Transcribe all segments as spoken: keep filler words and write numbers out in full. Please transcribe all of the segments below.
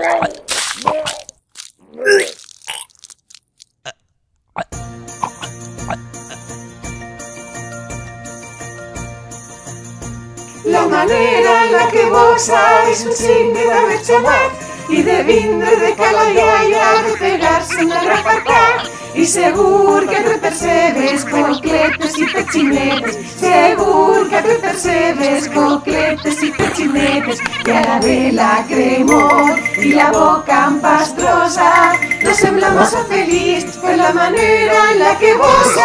La manera en la que vos és un signe d'haver xamat i de vindre de cala iaia de pegar-se en la grafarcà i segur que te percebes cocletes i pechinetes, segur que te percebes cocletes i pechinetes i a la vela cremor i la boca empastrosa no sembla massa feliç per la manera en la que vos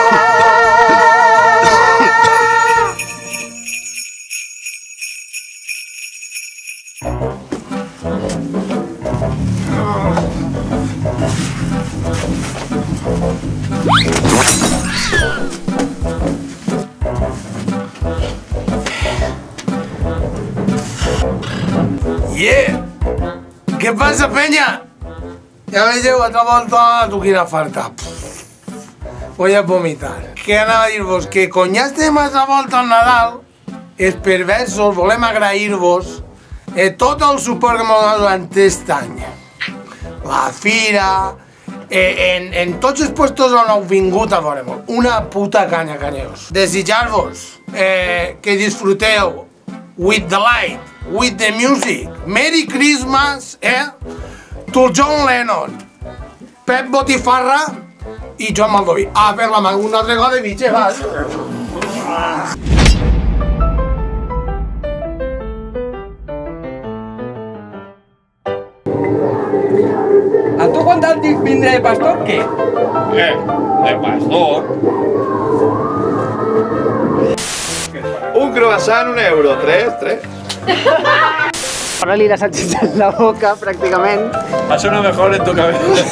Yeah! Què passa, penya? Ja veieu, altra volta tu quina farta. Voy a vomitar. Què anava a dir-vos? Que com ja estem altra volta al Nadal, els perversos volem agrair-vos eh, tot el suport que m'heu donat durant aquest any. La fira, eh, en, en tots els puestos on heu vingut a veure-mos. Una puta canya, canyeros. Desitjar-vos eh, que disfruteu with the light, with the music. Merry Christmas, eh? To John Lennon, Pep Botifarra i Joan Maldoví. A per la mà, un altre got de bitxe, va. A tu quan t'han dit vindre de pastor, què? Eh, de pastor? Un croissant, un euro, tres, tres. Ahora-li la salchicha en la boca, prácticamente. Eso no mejor en tu cabeza.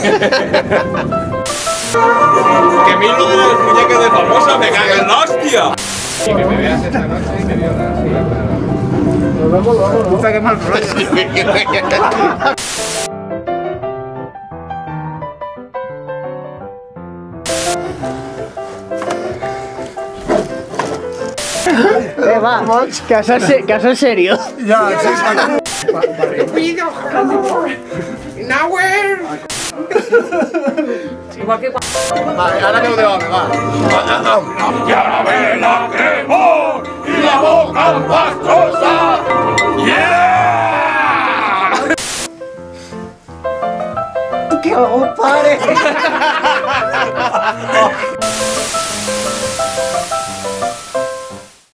Que mil lo de las muñecas de famosa, me caga en la hostia. Y que me veas esta noche y me violas. Nos vemos luego, ¿no? Puta, qué mal rollo. Eh, va, que això és serio. Ja, sí, sí. pido Nahue. Igual que Vale, ara aneu de home, va. I a la vela cremor i la boca empastrosa. Yeah! que ho pare.